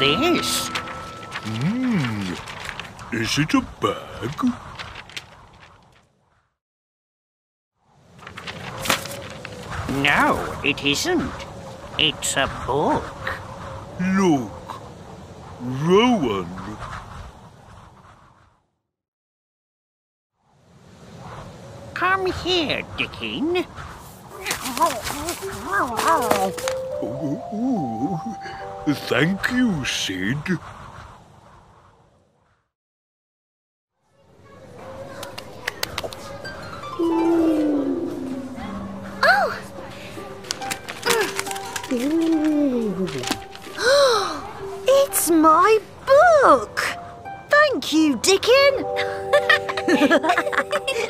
this? Is it a bag? No, it isn't. It's a book. Look, Rowan. Come here, Dickin. Ooh, thank you, Sid. It's my book! Thank you, Dickin!